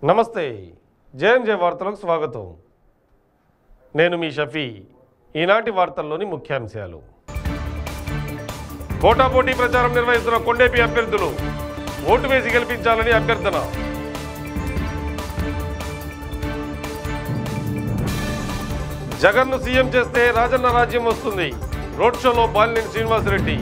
నమస్తే జేఎంజే వార్తలకు స్వాగతం. నేను మీ షఫీ. ఈనాటి వార్తల్లోని ముఖ్యాంశాలు. పోటాపోటీ ప్రచారం నిర్వహిస్తున్న కొండేపి అభ్యర్థులు ఓటు వేసి గెలిపించాలని అభ్యర్థన. జగన్ను సీఎం చేస్తే రాజన్న రాజ్యం వస్తుంది. రోడ్ షోలో బాలినేని శ్రీనివాసరెడ్డి.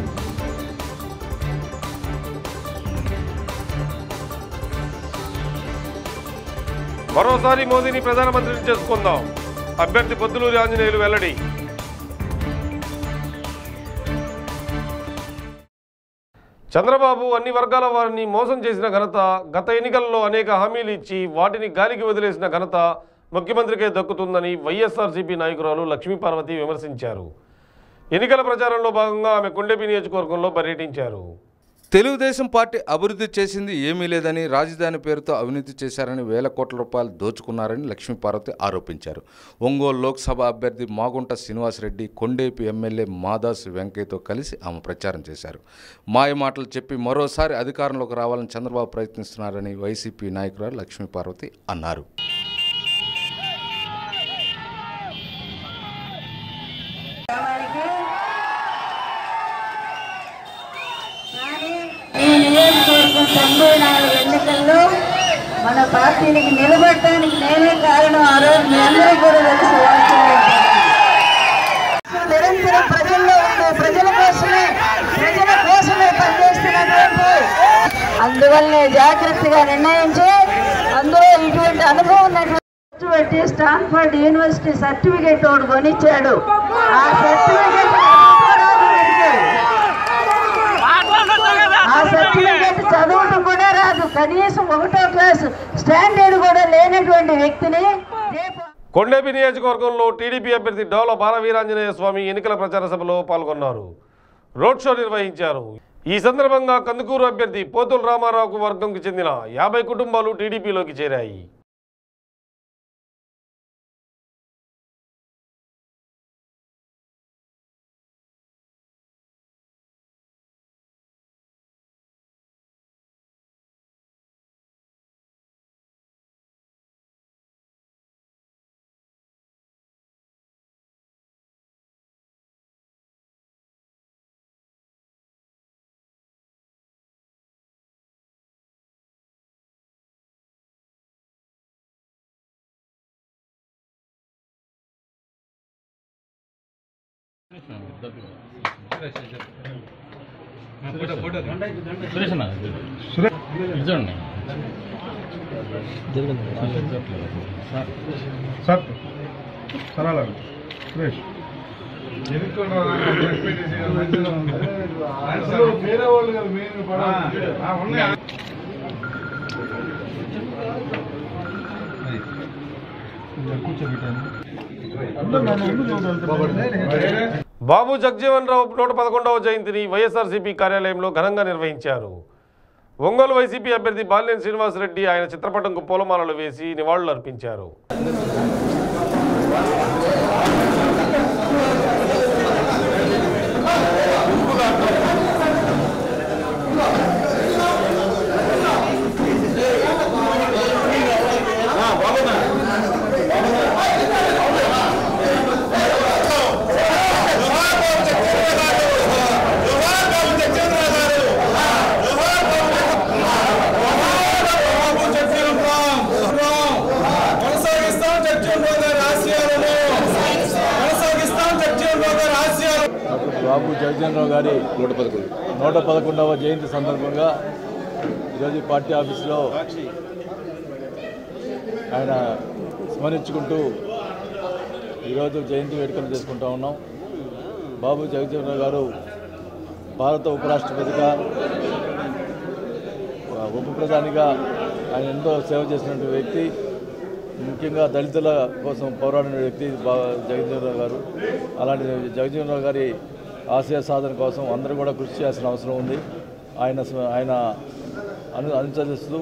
మరోసారి మోదీని ప్రధానమంత్రిని చేసుకుందాం. అభ్యర్థి పొద్దులూరి ఆంజనేయులు వెల్లడి. చంద్రబాబు అన్ని వర్గాల వారిని మోసం చేసిన ఘనత, గత ఎన్నికల్లో అనేక హామీలు ఇచ్చి వాటిని గాలికి వదిలేసిన ఘనత ముఖ్యమంత్రికే దక్కుతుందని వైఎస్ఆర్సీపీ నాయకురాలు లక్ష్మీపార్వతి విమర్శించారు. ఎన్నికల ప్రచారంలో భాగంగా ఆమె కొండేపి నియోజకవర్గంలో పర్యటించారు. తెలుగుదేశం పార్టీ అభివృద్ధి చేసింది ఏమీ లేదని, రాజధాని పేరుతో అవినీతి చేశారని, వేల కోట్ల రూపాయలు దోచుకున్నారని లక్ష్మీపార్వతి ఆరోపించారు. ఒంగోలు లోక్సభ అభ్యర్థి మాగుంట శ్రీనివాసరెడ్డి, కొండేపి ఎమ్మెల్యే మాదాసు వెంకయ్యతో కలిసి ఆమె ప్రచారం చేశారు. మాయ మాటలు చెప్పి మరోసారి అధికారంలోకి రావాలని చంద్రబాబు ప్రయత్నిస్తున్నారని వైసీపీ నాయకురాలు లక్ష్మీపార్వతి అన్నారు. ఎన్నికల్లో మన పార్టీనికి నిలబడటానికి నేనే కారణం. ఆ రోజు మీ అందరూ కూడా తెలుసు. నిరంతరం ప్రజల్లో ఉండే ప్రజల కోసమే పనిచేస్తున్నటువంటి, అందువల్లనే జాగ్రత్తగా నిర్ణయించి అందులో ఇటువంటి అనుభవం ఉన్నటువంటి స్టాన్ఫర్డ్ యూనివర్సిటీ సర్టిఫికేట్ ఒకటి కొనిచ్చాడు. ఆ సర్టిఫికేట్ చదవటం కూడా రాదు, కనీసం 1వ క్లాస్ స్టాండర్డ్ కూడా లేనటువంటి వ్యక్తిని. కొండేపి నియోజకవర్గంలో టీడీపీ అభ్యర్థి డోల బాలవీరాంజనేయ స్వామి ఎన్నికల ప్రచార సభలో పాల్గొన్నారు. రోడ్ షో నిర్వహించారు. ఈ సందర్భంగా కందుకూరు అభ్యర్థి పోతుల రామారావుకు వర్గంకు చెందిన 50 కుటుంబాలు టీడీపీలోకి చేరాయి. బాబు జగజీవన్ రావు 111వ జయంతిని వైఎస్ఆర్సీపీ కార్యాలయంలో ఘనంగా నిర్వహించారు. ఒంగోలు వైసీపీ అభ్యర్థి బాలినేని శ్రీనివాసరెడ్డి ఆయన చిత్రపటంకు పూలమాలలు వేసి నివాళులు అర్పించారు. బాబు జగజీవన్ రావు గారి 111వ జయంతి సందర్భంగా ఈరోజు పార్టీ ఆఫీసులో ఆయన స్మరించుకుంటూ ఈరోజు జయంతి వేడుకలు చేసుకుంటూ ఉన్నాం. బాబు జగజీవన్ రావు గారు భారత ఉపరాష్ట్రపతిగా, ఉప ప్రధానిగా ఆయన ఎంతో సేవ చేసినటువంటి వ్యక్తి. ముఖ్యంగా దళితుల కోసం పోరాడిన వ్యక్తి జగజీవన్ రావు గారు. అలాంటి జగజీవన్ రావు గారి ఆశయ సాధన కోసం అందరూ కూడా కృషి చేయాల్సిన అవసరం ఉంది. ఆయన అనుసరిస్తూ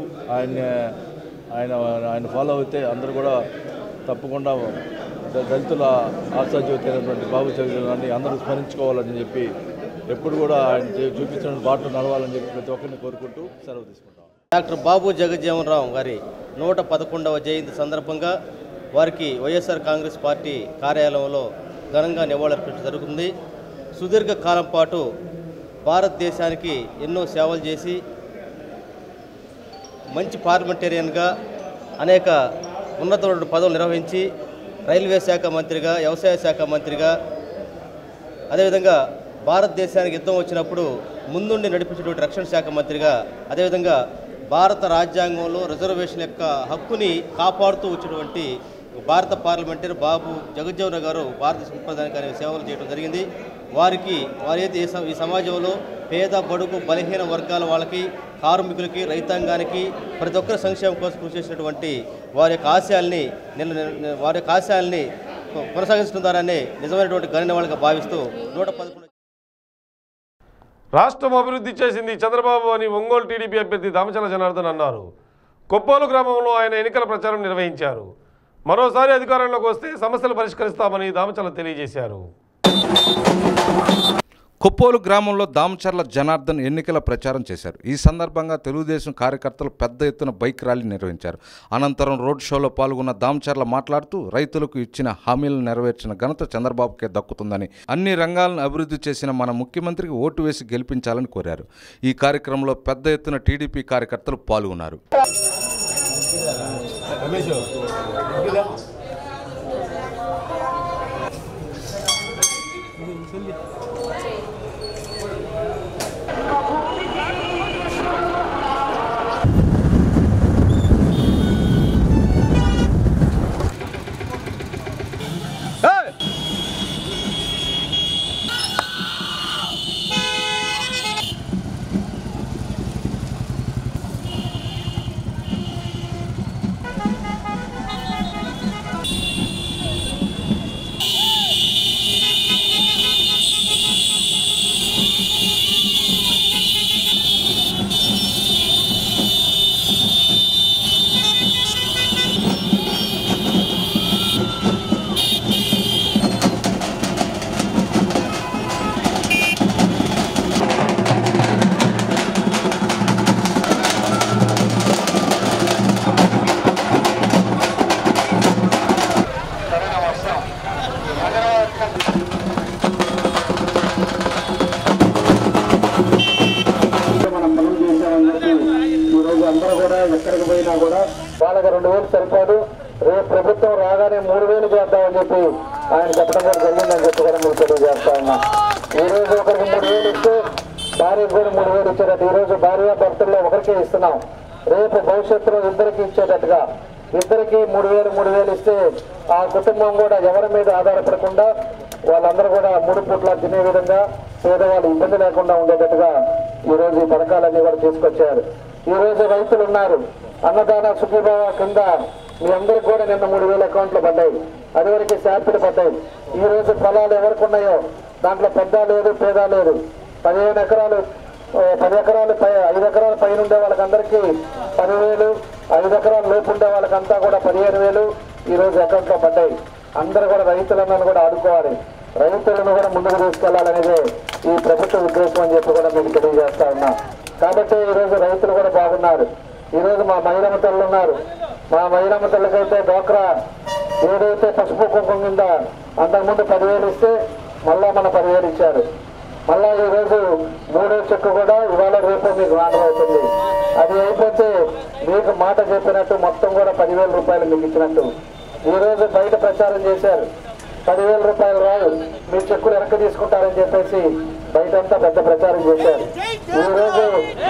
ఆయన ఫాలో అయితే అందరూ కూడా తప్పకుండా దళితుల ఆశాజ్యోతి అయినటువంటి బాబు జగజీవన్ రావుని అందరూ స్మరించుకోవాలని చెప్పి ఎప్పుడు కూడా ఆయన చూపించిన బాటలో నడవాలని చెప్పి ప్రతి ఒక్కరిని కోరుకుంటూ సెలవు తీసుకుంటాం. డాక్టర్ బాబు జగజ్జీవనరావు గారి 111వ జయంతి సందర్భంగా వారికి వైఎస్ఆర్ కాంగ్రెస్ పార్టీ కార్యాలయంలో ఘనంగా నివాళులర్పించడం జరుగుతుంది. సుదీర్ఘ కాలం పాటు భారతదేశానికి ఎన్నో సేవలు చేసి మంచి పార్లమెంటేరియన్గా అనేక ఉన్నతమైన పదవులు నిర్వహించి రైల్వే శాఖ మంత్రిగా, వ్యవసాయ శాఖ మంత్రిగా, అదేవిధంగా భారతదేశానికి యుద్ధం వచ్చినప్పుడు ముందుండి నడిపించినటువంటి రక్షణ శాఖ మంత్రిగా, అదేవిధంగా భారత రాజ్యాంగంలో రిజర్వేషన్ యొక్క హక్కుని కాపాడుతూ వచ్చినటువంటి భారత పార్లమెంటరీ బాబు జగజ్జీవనరావు గారు భారతదేశ ప్రధానికి అనే సేవలు చేయడం జరిగింది. వారైతే ఈ సమాజంలో పేద, బడుగు, బలహీన వర్గాల వాళ్ళకి, కార్మికులకి, రైతాంగానికి ప్రతి ఒక్కరి సంక్షేమం కోసం కృషి చేసినటువంటి వారి యొక్క ఆశయాల్ని కొనసాగిస్తున్నారనే నిజమైనటువంటి గణనీయవాళ్ళగా భావిస్తూ 111 రాష్ట్రం అభివృద్ధి చేసింది చంద్రబాబు అని ఒంగోలు టీడీపీ అభ్యర్థి దామచల జనార్దన్ అన్నారు. కొప్పోలు గ్రామంలో ఆయన ఎన్నికల ప్రచారం నిర్వహించారు. మరోసారి అధికారంలోకి వస్తే సమస్యలు పరిష్కరిస్తామని దామచల తెలియజేశారు. కొప్పోలు గ్రామంలో దామచర్ల జనార్దన్ ఎన్నికల ప్రచారం చేశారు. ఈ సందర్భంగా తెలుగుదేశం కార్యకర్తలు పెద్ద ఎత్తున బైక్ ర్యాలీ నిర్వహించారు. అనంతరం రోడ్ షోలో పాల్గొన్న దామచర్ల మాట్లాడుతూ రైతులకు ఇచ్చిన హామీలను నెరవేర్చిన ఘనత చంద్రబాబుకే దక్కుతుందని, అన్ని రంగాలను అభివృద్ధి చేసిన మన ముఖ్యమంత్రికి ఓటు వేసి గెలిపించాలని కోరారు. ఈ కార్యక్రమంలో పెద్ద ఎత్తున టీడీపీ కార్యకర్తలు పాల్గొన్నారు. వాళ్ళకి 2000 సరిపోదు, రేపు ప్రభుత్వం రాగానే 3000 చేద్దామని చెప్పి ఆయన చెప్పడం కూడా జరిగిందని చెప్పి కూడా మీకు తెలియజేస్తా ఉన్నా. ఈ రోజు ఒకరికి 3000 ఇస్తే భార్యకు కూడా 3000 ఇచ్చేటట్టు ఈ రోజు భార్య భర్తల్లో ఒకరికే ఇస్తున్నాం. రేపు భవిష్యత్తులో ఇద్దరికి ఇచ్చేటట్టుగా ఇద్దరికి 3000 ఇస్తే ఆ కుటుంబం కూడా ఎవరి మీద ఆధారపడకుండా వాళ్ళందరూ కూడా 3 పూట్ల తినే విధంగా పేదవాళ్ళు ఇబ్బంది లేకుండా ఉండేటట్టుగా ఈ రోజు ఈ పథకాలన్నీ కూడా తీసుకొచ్చారు. ఈ రోజు రైతులు ఉన్నారు. అన్నదాన సుఖీభావ కింద మీ అందరికి కూడా నిన్న 3000 అకౌంట్లు పడ్డాయి. అదివరకు శాపిడి పడ్డాయి. ఈ రోజు పొలాలు ఎవరికి ఉన్నాయో దాంట్లో పెద్ద లేదు, పేద లేదు. 15 ఎకరాలు 10 ఎకరాలు 5 ఎకరాల పైన ఉండే వాళ్ళకందరికీ 10,000, 5 ఎకరాల లోపు ఉండే వాళ్ళకంతా కూడా 15,000 ఈ రోజు అకౌంట్లో పడ్డాయి. అందరూ కూడా రైతులందరూ కూడా ఆదుకోవాలి, రైతులను కూడా ముందుకు తీసుకెళ్లాలనేదే ఈ ప్రభుత్వ ఉద్దేశం అని చెప్పి కూడా మీకు తెలియజేస్తా ఉన్నా. కాబట్టి ఈరోజు రైతులు కూడా బాగున్నారు. ఈరోజు మా మహిళమ్మ తల్లులు ఉన్నారు. మా మహిళమ్మ తల్లికైతే డోక్రా ఏదైతే పసుపు కుంకుమ కింద అంతకుముందు 10,000 ఇస్తే మళ్ళా మన 10,000 ఇచ్చారు. మళ్ళా ఈరోజు 3వ చెక్కు కూడా ఇవాళ రేపు మీకు అవుతుంది. అది అయిపోతే మీకు మాట చెప్పినట్టు మొత్తం కూడా 10,000 రూపాయలు మీకు ఇచ్చినట్టు. ఈరోజు బయట ప్రచారం చేశారు, 10,000 రూపాయలు రాదు, మీ చెక్కులు వెనక్కి తీసుకుంటారని చెప్పేసి బయటంతా పెద్ద ప్రచారం చేశారు. ఈరోజు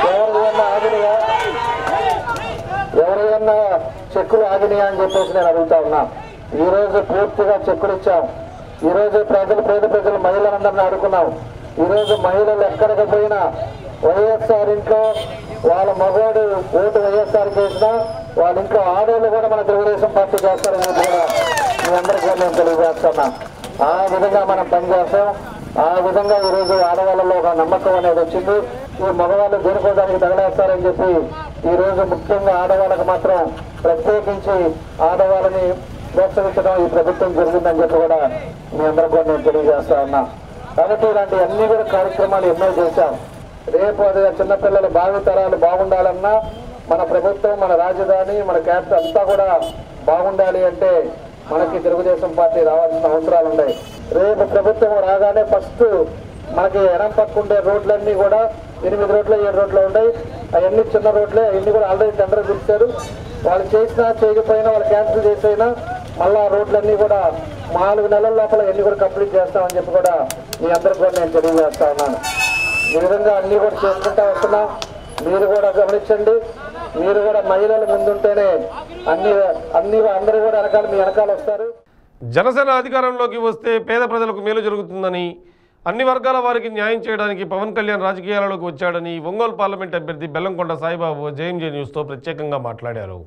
ఎవరైనా చెక్కులు ఆగినాయా అని చెప్పేసి నేను అడుగుతా ఉన్నా. ఈరోజు పూర్తిగా చెక్కులు ఇచ్చాం. ఈరోజు పేద ప్రజలు మహిళలందరినీ ఆడుకున్నాం. ఈరోజు మహిళలు ఎక్కడికి పోయినా వైఎస్ఆర్ ఇంట్లో వాళ్ళ మగవాడు ఓటు వైఎస్ఆర్ చేసినా వాళ్ళ ఇంట్లో ఆడవాళ్ళు కూడా మన తెలుగుదేశం పార్టీ చేస్తారని కూడా మీ అందరికీ నేను తెలియజేస్తున్నా. ఆ విధంగా మనం పనిచేస్తాం. ఆ విధంగా ఈరోజు ఆడవాళ్ళలో ఒక నమ్మకం అనేది వచ్చింది. ఈ మగవాళ్ళు దేనికోవడానికి తగలేస్తారని చెప్పి ఈరోజు ముఖ్యంగా ఆడవాళ్ళకు మాత్రం ప్రత్యేకించి ఆడవాళ్ళని ప్రోత్సహించడం ఈ ప్రభుత్వం జరిగిందని చెప్పి కూడా మీ అందరికీ నేను తెలియజేస్తా ఉన్నా. కాబట్టి ఇలాంటివన్నీ కూడా కార్యక్రమాలు ఎన్నో చేశాం. రేపు అది చిన్నపిల్లల భావితరాలు బాగుండాలన్నా మన ప్రభుత్వం, మన రాజధాని, మన క్యాపిటల్ అంతా కూడా బాగుండాలి అంటే మనకి తెలుగుదేశం పార్టీ రావాల్సిన అవసరాలు ఉన్నాయి. రేపు ప్రభుత్వం రాగానే ఫస్ట్ మనకి ఎడం పక్కుండే రోడ్లన్నీ కూడా 8 రోడ్లు 7 రోడ్లు ఉన్నాయి. అవన్నీ చిన్న రోడ్లే, అవన్నీ కూడా ఆల్రెడీ టెండర్ పిలిచారు. వాళ్ళు చేసినా చేయకపోయినా, వాళ్ళు క్యాన్సిల్ చేసైనా మళ్ళీ ఆ రోడ్లన్నీ కూడా 4 నెలల లోపల ఎన్ని కూడా కంప్లీట్ చేస్తామని చెప్పి కూడా మీ అందరికి కూడా నేను తెలియజేస్తా ఉన్నాను. ఈ విధంగా అన్నీ కూడా చేసుకుంటా వస్తున్నాం. మీరు కూడా గమనించండి. మీరు కూడా మహిళల ముందుంటేనే అందరూ కూడా మీ వెనకాల వస్తారు. జనసేన అధికారంలోకి వస్తే పేద ప్రజలకు మేలు జరుగుతుందని, అన్ని వర్గాల వారికి న్యాయం చేయడానికి పవన్ కళ్యాణ్ రాజకీయాలలోకి వచ్చాడని ఒంగోలు పార్లమెంట్ అభ్యర్థి బెల్లంకొండ సాయిబాబు జేఎంజే న్యూస్తో ప్రత్యేకంగా మాట్లాడారు.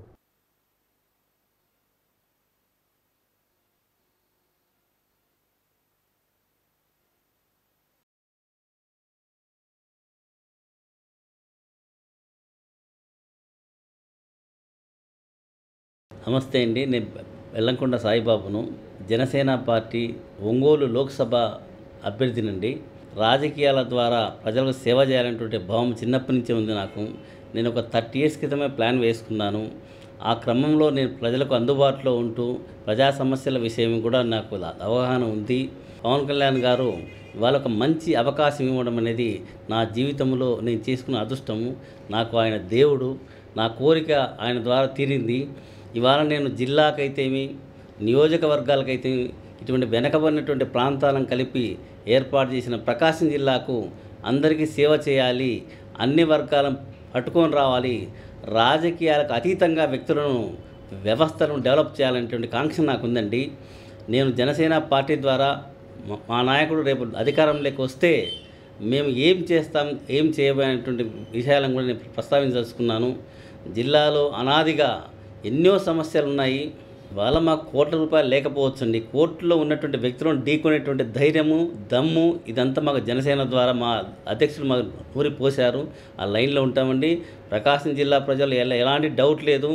నమస్తే అండి, నేను బెల్లంకొండ సాయిబాబును. జనసేన పార్టీ ఒంగోలు లోక్సభ అభ్యర్థినండి. రాజకీయాల ద్వారా ప్రజలకు సేవ చేయాలనేటువంటి భావం చిన్నప్పటి నుంచే ఉంది నాకు. నేను ఒక 30 years క్రితమే ప్లాన్ వేసుకున్నాను. ఆ క్రమంలో నేను ప్రజలకు అందుబాటులో ఉంటూ ప్రజా సమస్యల విషయం కూడా నాకు అవగాహన ఉంది. పవన్ కళ్యాణ్ గారు ఇవాళ ఒక మంచి అవకాశం ఇవ్వడం అనేది నా జీవితంలో నేను చేసుకున్న అదృష్టము. నాకు ఆయన దేవుడు. నా కోరిక ఆయన ద్వారా తీరింది. ఇవాళ నేను జిల్లాకైతేమి, నియోజకవర్గాలకైతే ఇటువంటి వెనకబడినటువంటి ప్రాంతాలను కలిపి ఏర్పాటు చేసిన ప్రకాశం జిల్లాకు అందరికీ సేవ చేయాలి, అన్ని వర్గాలను పట్టుకొని రావాలి, రాజకీయాలకు అతీతంగా వ్యక్తులను, వ్యవస్థలను డెవలప్ చేయాలనేటువంటి కాంక్ష నాకు ఉందండి. నేను జనసేన పార్టీ ద్వారా మా నాయకుడు రేపు అధికారంలోకి వస్తే మేము ఏం చేస్తాం, ఏం చేయబోయేటువంటి విషయాలను కూడా నేను ప్రస్తావించదలుచుకున్నాను. జిల్లాలో అనాదిగా ఎన్నో సమస్యలు ఉన్నాయి. వాళ్ళ మాకు కోట్ల రూపాయలు లేకపోవచ్చండి. కోర్టులో ఉన్నటువంటి వ్యక్తులను ఢీకొనేటువంటి ధైర్యము, దమ్ము ఇదంతా మాకు జనసేన ద్వారా మా అధ్యక్షులు మాకు ఊరి పోశారు. ఆ లైన్లో ఉంటామండి. ప్రకాశం జిల్లా ప్రజలు ఎలాంటి డౌట్ లేదు.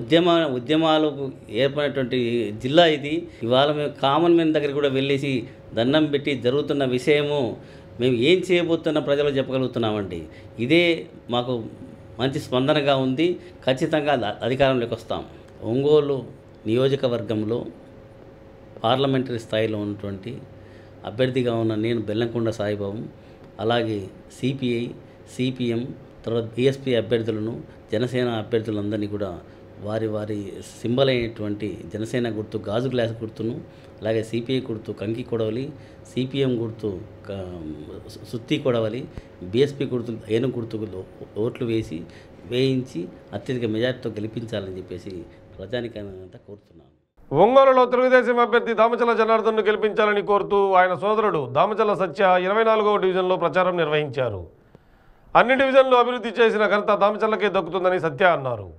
ఉద్యమాలకు ఏర్పడినటువంటి జిల్లా ఇది. ఇవాళ మేము కామన్ మ్యాన్ దగ్గర కూడా వెళ్ళేసి దండం పెట్టి జరుగుతున్న విషయము మేము ఏం చేయబోతున్న ప్రజలు చెప్పగలుగుతున్నామండి. ఇదే మాకు మంచి స్పందనగా ఉంది. ఖచ్చితంగా అధికారంలోకి వస్తాం. ఒంగోలు నియోజకవర్గంలో పార్లమెంటరీ స్థాయిలో ఉన్నటువంటి అభ్యర్థిగా ఉన్న నేను బెల్లంకొండ సాయిబాబు, అలాగే సిపిఐ, సిపిఎం, తర్వాత బిఎస్పీ అభ్యర్థులను, జనసేన అభ్యర్థులందరినీ కూడా వారి వారి సింబల్ అయినటువంటి జనసేన గుర్తు గాజు గ్లాస్ గుర్తును, అలాగే సిపిఐ గుర్తు కంకి కొడవలి, సిపిఎం గుర్తు సుత్తి కొడవలి, బిఎస్పీ గుర్తు ఏనుగు గుర్తుకు ఓట్లు వేయించి అత్యధిక మెజార్టీతో గెలిపించాలని చెప్పేసి ప్రజానికంతా కోరుతున్నాను. ఒంగోలులో తెలుగుదేశం అభ్యర్థి దామచల్ల జనార్దన్ను గెలిపించాలని కోరుతూ ఆయన సోదరుడు దామచల్ల సత్య 24వ డివిజన్లో ప్రచారం నిర్వహించారు. అన్ని డివిజన్లు అభివృద్ధి చేసిన ఘనత దామచల్లకే దక్కుతుందని సత్య అన్నారు.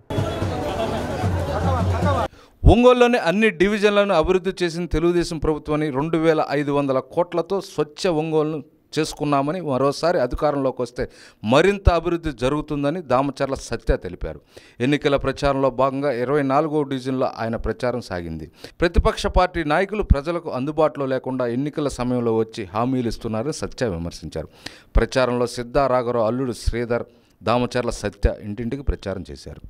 ఒంగోలులోని అన్ని డివిజన్లను అభివృద్ధి చేసిన తెలుగుదేశం ప్రభుత్వాన్ని 2500 కోట్లతో స్వచ్ఛ ఒంగోలును చేసుకున్నామని, మరోసారి అధికారంలోకి వస్తే మరింత అభివృద్ధి జరుగుతుందని దామచర్ల సత్య తెలిపారు. ఎన్నికల ప్రచారంలో భాగంగా 24వ డివిజన్లో ఆయన ప్రచారం సాగింది. ప్రతిపక్ష పార్టీ నాయకులు ప్రజలకు అందుబాటులో లేకుండా ఎన్నికల సమయంలో వచ్చి హామీలు ఇస్తున్నారని సత్య విమర్శించారు. ప్రచారంలో సిద్ధా రాఘవరావు అల్లుడు శ్రీధర్, దామచర్ల సత్య ఇంటింటికి ప్రచారం చేశారు.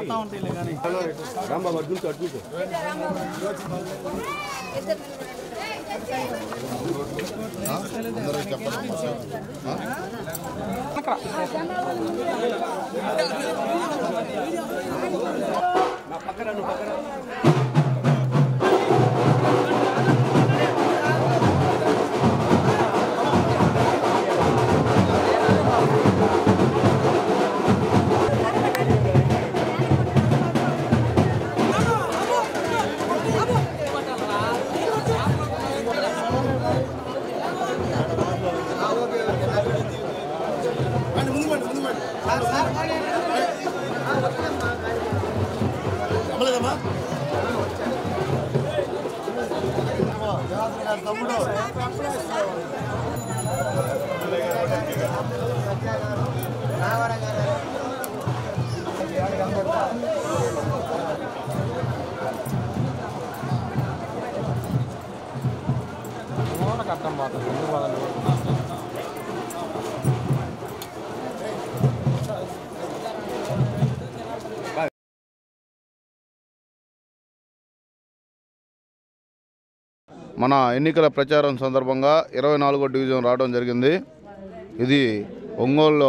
మన ఎన్నికల ప్రచారం సందర్భంగా 24వ డివిజన్ రావడం జరిగింది. ఇది ఒంగోలు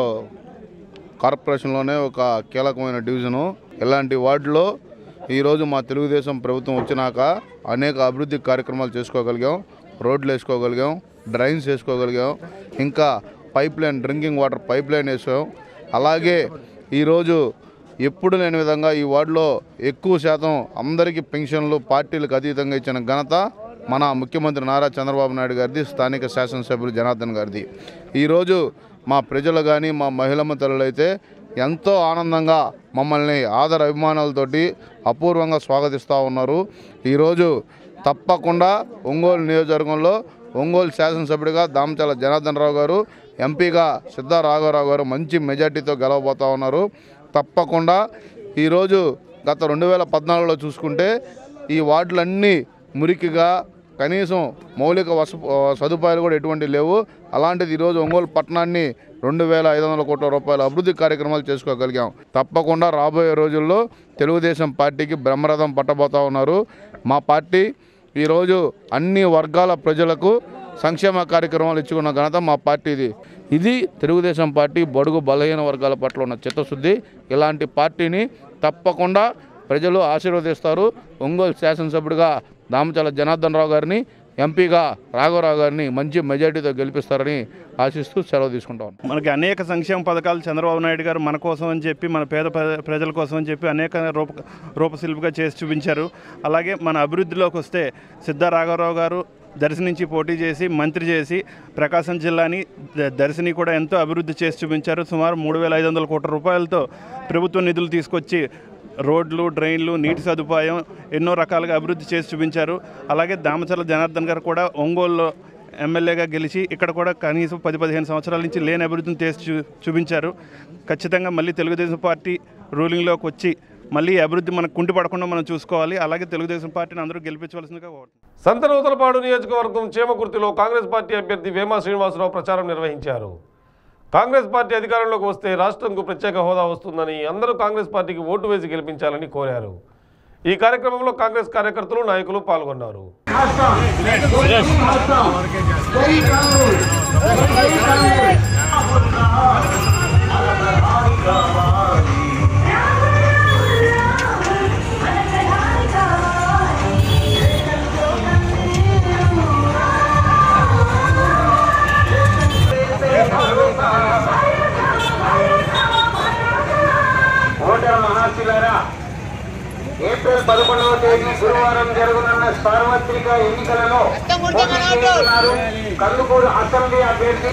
కార్పొరేషన్లోనే ఒక కీలకమైన డివిజను. ఇలాంటి వార్డులో ఈరోజు మా తెలుగుదేశం ప్రభుత్వం వచ్చినాక అనేక అభివృద్ధి కార్యక్రమాలు చేసుకోగలిగాం. రోడ్లు వేసుకోగలిగాం, డ్రైన్స్ వేసుకోగలిగాం, ఇంకా pipeline drinking water pipeline వేసాం. అలాగే ఈరోజు ఎప్పుడు లేని విధంగా ఈ వార్డులో ఎక్కువ శాతం అందరికీ పెన్షన్లు పార్టీలకు అతీతంగా ఇచ్చిన ఘనత మన ముఖ్యమంత్రి నారా చంద్రబాబు నాయుడు గారిది, స్థానిక శాసనసభ్యులు జనార్దన్ గారిది. ఈరోజు మా ప్రజలు కానీ మా మహిళమ్మ తల్లులు అయితే ఎంతో ఆనందంగా మమ్మల్ని ఆదర అభిమానాలతోటి అపూర్వంగా స్వాగతిస్తూ ఉన్నారు. ఈరోజు తప్పకుండా ఒంగోలు నియోజకవర్గంలో ఒంగోలు శాసనసభ్యుడిగా దామచల జనార్దన్ రావు గారు, ఎంపీగా సిద్ధా రాఘవరావు గారు మంచి మెజార్టీతో గెలవబోతూ ఉన్నారు. తప్పకుండా ఈరోజు గత 2014లో చూసుకుంటే ఈ వార్డులన్నీ మురికిగా కనీసం మౌలిక సదుపాయాలు కూడా ఎటువంటి లేవు. అలాంటిది ఈరోజు ఒంగోలు పట్టణాన్ని 2500 కోట్ల రూపాయల అభివృద్ధి కార్యక్రమాలు చేసుకోగలిగాం. తప్పకుండా రాబోయే రోజుల్లో తెలుగుదేశం పార్టీకి బ్రహ్మరథం పట్టబోతూ ఉన్నారు. మా పార్టీ ఈరోజు అన్ని వర్గాల ప్రజలకు సంక్షేమ కార్యక్రమాలు ఇచ్చుకున్న ఘనత మా పార్టీది. ఇది తెలుగుదేశం పార్టీ బడుగు బలహీన వర్గాల పట్ల ఉన్న చిత్తశుద్ధి. ఇలాంటి పార్టీని తప్పకుండా ప్రజలు ఆశీర్వదిస్తారు. ఒంగోలు శాసనసభ్యుడిగా దామచల జనార్దన్ రావు గారిని, ఎంపీగా రాఘవరావు గారిని మంచి మెజార్టీతో గెలిపిస్తారని ఆశిస్తూ సెలవు తీసుకుంటాం. మనకి అనేక సంక్షేమ పథకాలు చంద్రబాబు నాయుడు గారు మన కోసం అని చెప్పి, మన పేద ప్రజల కోసం అని చెప్పి అనేక రూపశిల్పిగా చేసి చూపించారు. అలాగే మన అభివృద్ధిలోకి వస్తే సిద్ధా రాఘవరావు గారు దర్శి నుంచి పోటీ చేసి మంత్రి చేసి ప్రకాశం జిల్లాని దర్శిని కూడా ఎంతో అభివృద్ధి చేసి చూపించారు. సుమారు 3500 కోట్ల రూపాయలతో ప్రభుత్వ నిధులు తీసుకొచ్చి రోడ్లు, డ్రైన్లు, నీటి సదుపాయం ఎన్నో రకాలుగా అభివృద్ధి చేసి చూపించారు. అలాగే దామచల జనార్దన్ గారు కూడా ఒంగోలులో ఎమ్మెల్యేగా గెలిచి ఇక్కడ కూడా కనీసం 10-15 సంవత్సరాల నుంచి లేని అభివృద్ధిని చేసి చూపించారు. ఖచ్చితంగా మళ్ళీ తెలుగుదేశం పార్టీ రూలింగ్లోకి వచ్చి మళ్ళీ అభివృద్ధి మనకు కుంటిపడకుండా మనం చూసుకోవాలి. అలాగే తెలుగుదేశం పార్టీని అందరూ గెలిపించవలసిందిగా కోరుతున్నాను. సంతనూతలపాడు నియోజకవర్గం చేమకుర్తిలో కాంగ్రెస్ పార్టీ అభ్యర్థి వేమా శ్రీనివాసరావు ప్రచారం నిర్వహించారు. కాంగ్రెస్ పార్టీ అధికారంలోకి వస్తే రాష్ట్రంకు ప్రత్యేక హోదా వస్తుందని, అందరూ కాంగ్రెస్ పార్టీకి ఓటు వేసి గెలిపించాలని కోరారు. ఈ కార్యక్రమంలో కాంగ్రెస్ కార్యకర్తలు, నాయకులు పాల్గొన్నారు. ఏప్రిల్ 11వ తేదీ గురువారం జరగనున్న సార్వత్రిక ఎన్నికలలో కందుకూరు అసెంబ్లీ అభ్యర్థి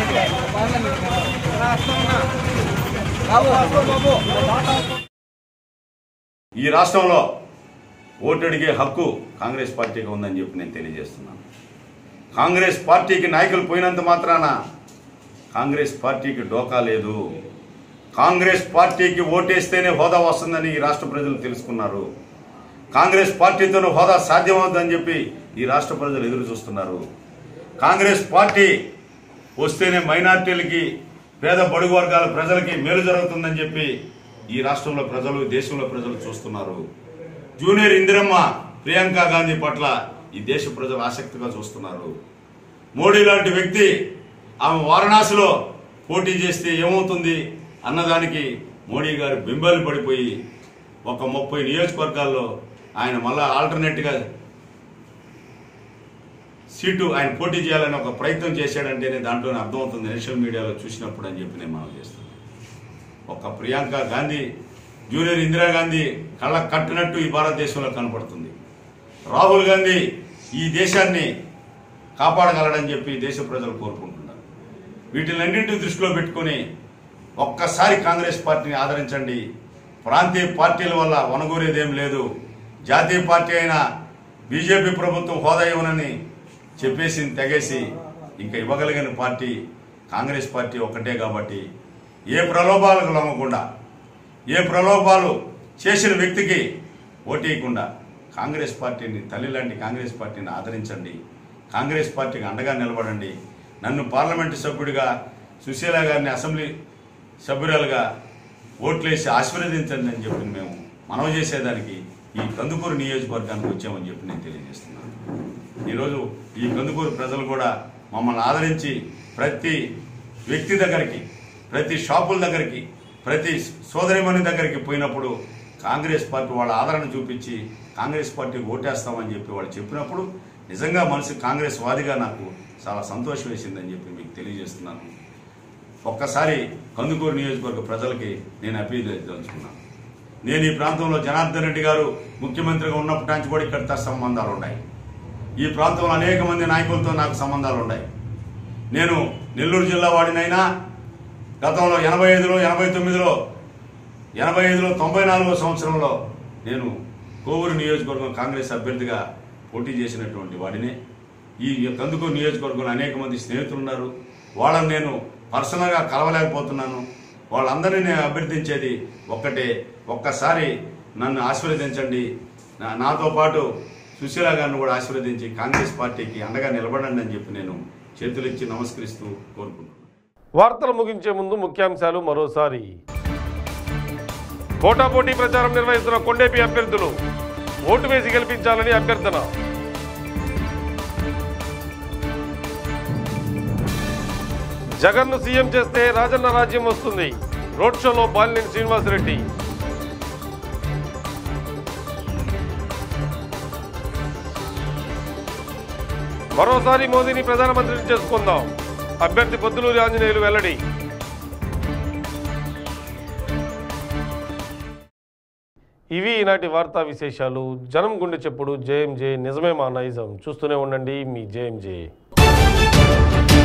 ఈ రాష్ట్రంలో ఓటు అడిగే హక్కు కాంగ్రెస్ పార్టీకి ఉందని చెప్పి నేను తెలియజేస్తున్నాను. కాంగ్రెస్ పార్టీకి నాయకులు పోయినంత మాత్రాన కాంగ్రెస్ పార్టీకి డోకా లేదు. కాంగ్రెస్ పార్టీకి ఓటేస్తేనే హోదా వస్తుందని ఈ రాష్ట్ర ప్రజలు తెలుసుకున్నారు. కాంగ్రెస్ పార్టీతోనే హోదా సాధ్యమవుతుందని చెప్పి ఈ రాష్ట్ర ప్రజలు ఎదురు చూస్తున్నారు. కాంగ్రెస్ పార్టీ వస్తేనే మైనార్టీలకి, పేద బడుగు వర్గాల ప్రజలకి మేలు జరుగుతుందని చెప్పి ఈ రాష్ట్రంలో ప్రజలు, దేశంలో ప్రజలు చూస్తున్నారు. జూనియర్ ఇందిరమ్మ ప్రియాంక గాంధీ పట్ల ఈ దేశ ప్రజలు ఆసక్తిగా చూస్తున్నారు. మోడీ లాంటి వ్యక్తి ఆమె వారణాసిలో పోటీ చేస్తే ఏమవుతుంది అన్నదానికి మోడీ గారు బింబాలు పడిపోయి ఒక 30 నియోజకవర్గాల్లో ఆయన మళ్ళా ఆల్టర్నేట్గా సీటు ఆయన పోటీ చేయాలని ఒక ప్రయత్నం చేశాడంటేనే దాంట్లోనే అర్థమవుతుంది నేషనల్ మీడియాలో చూసినప్పుడు అని చెప్పి నేను మనం చేస్తున్నాను. ఒక ప్రియాంక గాంధీ, జూనియర్ ఇందిరాగాంధీ కళ్ళకు కట్టినట్టు ఈ భారతదేశంలో కనపడుతుంది. రాహుల్ గాంధీ ఈ దేశాన్ని కాపాడగలడని చెప్పి దేశ ప్రజలు కోరుకుంటున్నారు. వీటిలన్నింటినీ దృష్టిలో పెట్టుకుని ఒక్కసారి కాంగ్రెస్ పార్టీని ఆదరించండి. ప్రాంతీయ పార్టీల వల్ల వనగూరేదేం లేదు. జాతీయ పార్టీ అయిన బీజేపీ ప్రభుత్వం హోదా ఇవ్వనని చెప్పేసి తెగేసి ఇంకా ఇవ్వగలిగిన పార్టీ కాంగ్రెస్ పార్టీ ఒక్కటే. కాబట్టి ఏ ప్రలోభాలకు లొంగకుండా, ఏ ప్రలోభాలు చేసిన వ్యక్తికి ఓటేయకుండా కాంగ్రెస్ పార్టీని, తల్లి లాంటి కాంగ్రెస్ పార్టీని ఆదరించండి. కాంగ్రెస్ పార్టీకి అండగా నిలబడండి. నన్ను పార్లమెంటు సభ్యుడిగా, సుశీల గారిని అసెంబ్లీ సభ్యురాలుగా ఓట్లేసి ఆశీర్వదించండి అని చెప్పి మేము మనవి చేసేదానికి ఈ కందుకూరు నియోజకవర్గానికి వచ్చామని చెప్పి నేను తెలియజేస్తున్నాను. ఈరోజు ఈ కందుకూరు ప్రజలు కూడా మమ్మల్ని ఆదరించి ప్రతి వ్యక్తి దగ్గరికి, ప్రతి షాపుల దగ్గరికి, ప్రతి సోదరిమణి దగ్గరికి పోయినప్పుడు కాంగ్రెస్ పార్టీ వాళ్ళ ఆదరణ చూపించి కాంగ్రెస్ పార్టీకి ఓటేస్తామని చెప్పి వాళ్ళు చెప్పినప్పుడు నిజంగా మనసు కాంగ్రెస్ వాదిగా నాకు చాలా సంతోషం వేసిందని చెప్పి మీకు తెలియజేస్తున్నాను. ఒక్కసారి కందుకూరు నియోజకవర్గ ప్రజలకి నేను అపీల్ తెలుసుకున్నాను. నేను ఈ ప్రాంతంలో జనార్దన్ రెడ్డి గారు ముఖ్యమంత్రిగా ఉన్నప్పటి నుంచి కూడా ఇక్కడ సంబంధాలు ఉన్నాయి. ఈ ప్రాంతంలో అనేక మంది నాయకులతో నాకు సంబంధాలు ఉన్నాయి. నేను నెల్లూరు జిల్లా వాడినైనా గతంలో 85లో 89లో 94వ సంవత్సరంలో నేను కోవూరు నియోజకవర్గం కాంగ్రెస్ అభ్యర్థిగా పోటీ చేసినటువంటి వాడినే. ఈ కందుకూరు నియోజకవర్గంలో అనేక మంది స్నేహితులు ఉన్నారు. వాళ్ళని నేను పర్సనల్గా కలవలేకపోతున్నాను. వాళ్ళందరినీ నేను అభ్యర్థించేది ఒక్కటే, ఒక్కసారి నన్ను ఆశీర్వదించండి. నాతో పాటు సుశీల గారిని కూడా ఆశీర్వదించి కాంగ్రెస్ పార్టీకి అండగా నిలబడండి అని చెప్పి నేను చేతులిచ్చి నమస్కరిస్తూ కోరుకుంటున్నాను. వార్తలు ముగించే ముందు ముఖ్యాంశాలు మరోసారి. పోటాపోటీ ప్రచారం నిర్వహిస్తున్న కొండేపి అభ్యర్థులు ఓటు వేసి గెలిపించాలని అభ్యర్థన. జగన్ను సీఎం చేస్తే రాజన్న రాజ్యం వస్తుంది. రోడ్ షోలో బాలినేని శ్రీనివాసరెడ్డి. మరోసారి మోదీని ప్రధానమంత్రిని చేసుకుందాం. అభ్యర్థి పొద్దులూరి ఆంజనేయులు వెల్లడి. ఇవి ఈనాటి వార్తా విశేషాలు. జనం గుండె చెప్పుడు. జేఎంజే, నిజమే మా నైజం. చూస్తూనే ఉండండి మీ జేఎంజే.